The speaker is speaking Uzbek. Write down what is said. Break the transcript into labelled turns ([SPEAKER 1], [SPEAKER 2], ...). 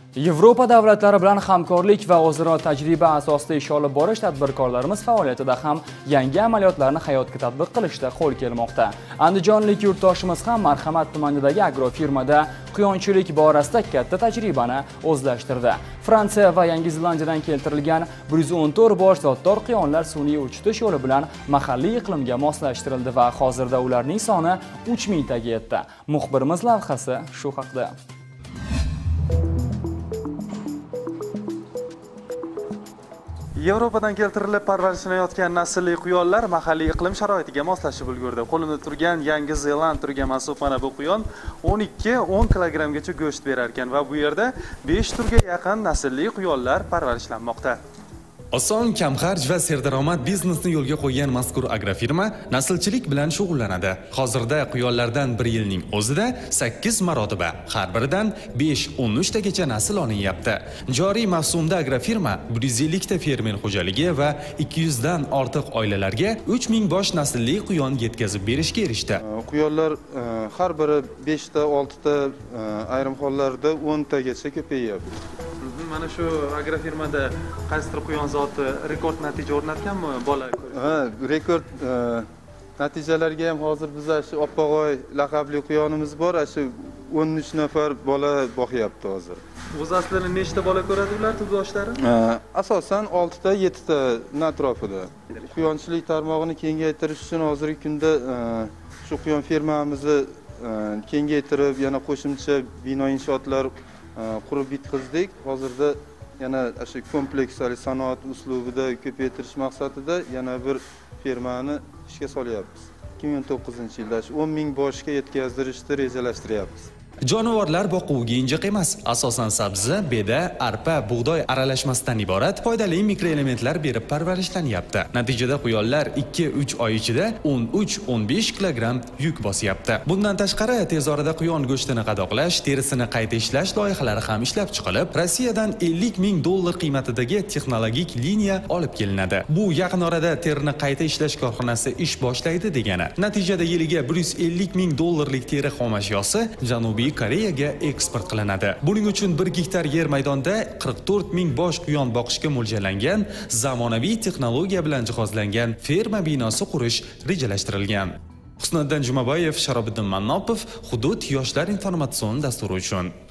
[SPEAKER 1] Yevropa davlatlari bilan hamkorlik va o'zaro tajriba asosida ish olib borish tadbirkorlarimiz faoliyatida ham yangi amaliyotlarni hayotga tatbiq qilishda qo'l kelmoqda. Andijonlik yurtdoshimiz ham Marhamat tumanidagi agrofirmada quyonchilik borasida katta tajribani o'zlashtirdi. Fransiya va Yangi Zelandiyadan keltirilgan 114 bosh zotdor quyonlar sun'iy uchitish yo'li bilan mahalliy iqlimga moslashtirildi va hozirda ularning soni 3000 taga yetdi. Muxbirimiz lavhasi shu haqda.
[SPEAKER 2] Yevropadan keltirilib parvarishlanayotgan naslli quyonlar mahalliy iqlim sharoitiga moslashib ulgurdi. Qo'limda turgan Yangi Zeland turgan masuf mana bu quyon 12-10 kilogrammgacha go'sht berar ekan va bu yerda 5 turga yaqin naslli quyonlar parvarishlanmoqda.
[SPEAKER 3] Oson, kamxarj va serdaromad biznesni yo'lga qo'ygan mazkur agrofirma naslchilik bilan shug'ullanadi. Hozirda quyonlardan bir yilning o'zida 8 marotaba, har biridan 5-13 tagacha nasl olinyapti. Joriy mavsumda agrofirma 150 ta fermer xo'jaligi va 200 dan ortiq oilalarga 3000 bosh naslli quyon yetkazib berishga erishdi.
[SPEAKER 4] Quyonlar har biri 5 ta, 6 ta, ayrim hollarda 10 tagacha ko'payyapti.
[SPEAKER 2] Mana shu agrofirmada qaysidir quyon zoti rekord natija o'rnatganmi bola?
[SPEAKER 4] Ha, rekord natijalarga ham hozir bizda shu Oppog'oy laqabli quyonimiz bor, shu 13 nafar bola boqyapti hozir.
[SPEAKER 2] O'z aslida nechta bola ko'radi ular tug'doshlari?
[SPEAKER 4] Asosan 6 ta, 7 ta atrofida. Quyonchilik tarmog'ini kengaytirish uchun hozirgi kunda shu quyon fermamizni kengaytirib, yana qo'shimcha bino inshootlar qurib bitkazdik. Hozirda yana shu kompleks sanoat uslubida ko'paytirish maqsadida yana bir fermani ishga solyapmiz. 2009-yilda 10,000 boshga yetkaztirishni rejalashtiryapmiz.
[SPEAKER 3] Jonivorlar boquviga injiq emas, asosan sabzi, beda, arpa, bug'doy aralashmasidan iborat foydali mikroelementlar berib parvarishlanyapti. Natijada quyonlar 2-3 oy ichida 13-15 kilogramm yuk bosyapti. Bundan tashqari tez orada quyon go'shtini qadoqlash, terisini qayta ishlash loyihalari ham ishlab chiqilib, Rossiyadan $50,000 qiymatidagi texnologik liniya olib kelinadi. Bu yaqin orada terini qayta ishlash korxonasi ish boshlaydi degani. Natijada yiliga $150,000 lik teri xomashyosi Janubiy Koreyaga eksport qilinadi. Buning uchun 1 gektar yer maydonda 44,000 bosh quyon boqishga mo'ljallangan zamonaviy texnologiya bilan jihozlangan ferma binosi qurish rejalashtirilgan. Husniddin Jumaboyev, Sharobiddin Mannopov, Hudud yoshlar informatsion dasturi uchun.